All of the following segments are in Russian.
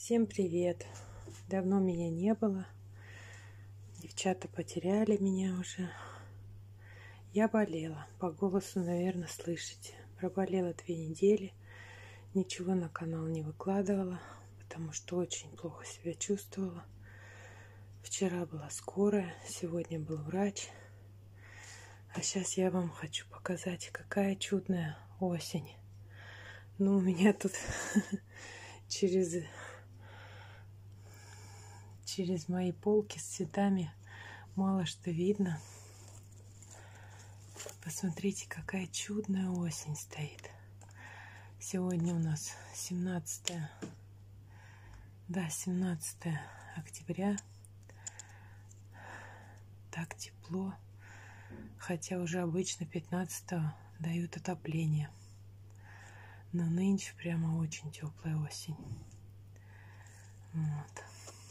Всем привет! Давно меня не было. Девчата потеряли меня уже. Я болела. По голосу, наверное, слышите. Проболела 2 недели. Ничего на канал не выкладывала, потому что очень плохо себя чувствовала. Вчера была скорая, сегодня был врач. А сейчас я вам хочу показать, какая чудная осень. Ну, у меня тут через мои полки с цветами мало что видно. Посмотрите, какая чудная осень стоит. Сегодня у нас 17 октября. Так тепло. Хотя уже обычно 15-го дают отопление. Но нынче прямо очень теплая осень. Вот.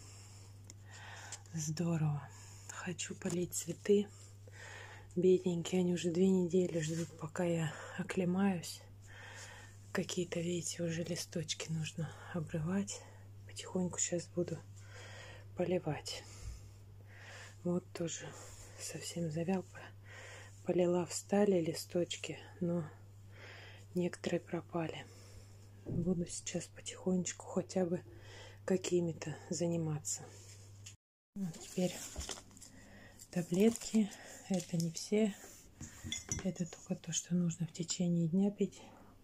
Здорово. Хочу полить цветы. Бедненькие, они уже 2 недели ждут, пока я оклемаюсь. Какие-то, видите, уже листочки нужно обрывать. Потихоньку сейчас буду поливать. Вот тоже совсем завял. Полила, встали листочки, но некоторые пропали. Буду сейчас потихонечку хотя бы какими-то заниматься. Вот теперь таблетки. Это не все. Это только то, что нужно в течение дня пить.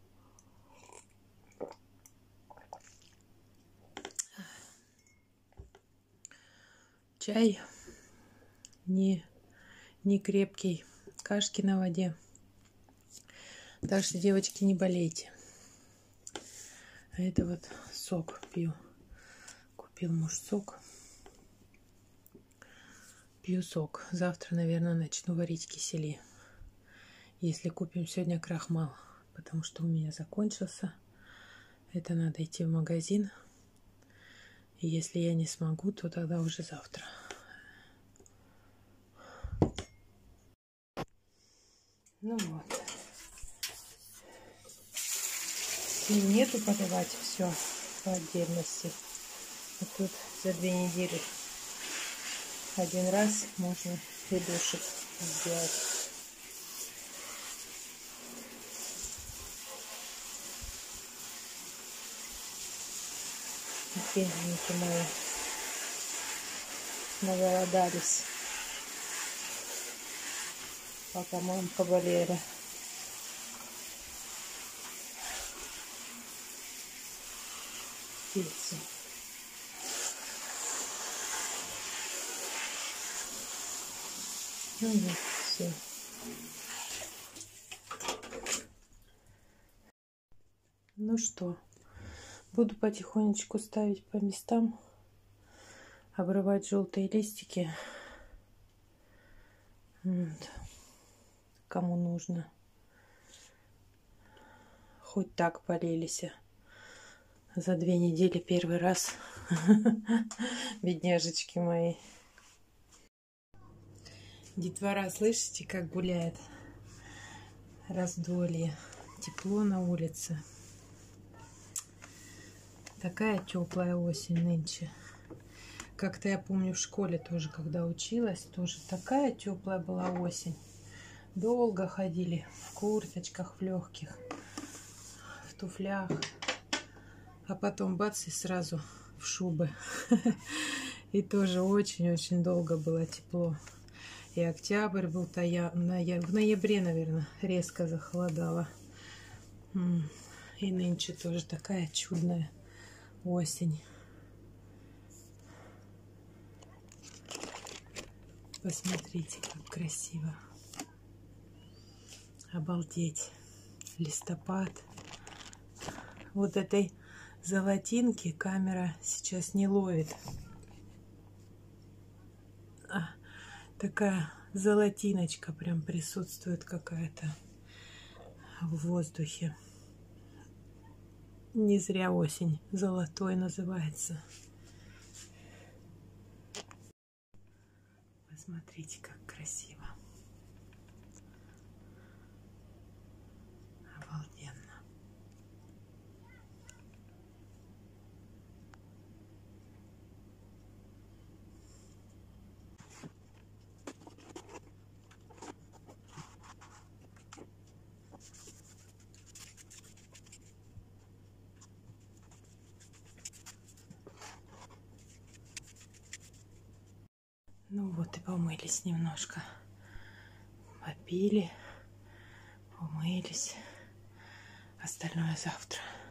Чай не крепкий. Кашки на воде. Так что, девочки, не болейте. А это вот сок пью. Купил муж сок. Пью сок. Завтра, наверное, начну варить кисели. Если купим сегодня крахмал. Потому что у меня закончился. Это надо идти в магазин. И если я не смогу, то тогда уже завтра. Ну вот. Сил нету поливать все по отдельности. А тут за 2 недели 1 раз можно рядушек сделать. Бедненькие мои наголодались, пока мамка болела. Птицы. Ну вот, все. Ну что, буду потихонечку ставить по местам, обрывать желтые листики. Вот. Кому нужно. Хоть так полились. За 2 недели 1 раз. Бедняжечки мои. Детвора, слышите, как гуляет? Раздолье. Тепло на улице. Такая теплая осень нынче. Как-то я помню в школе тоже, когда училась, тоже такая теплая была осень. Долго ходили в курточках, в легких, в туфлях. А потом бац, и сразу в шубы. И тоже очень-очень долго было тепло. И октябрь был, в ноябре, наверное, резко захолодало. И нынче тоже такая чудная осень. Посмотрите, как красиво. Обалдеть. Листопад. Вот этой золотинки камера сейчас не ловит. Такая золотиночка прям присутствует какая-то в воздухе. Не зря осень золотой называется. Посмотрите, как красиво. Обалденно. Ну вот и помылись немножко. Попили, умылись. Остальное завтра.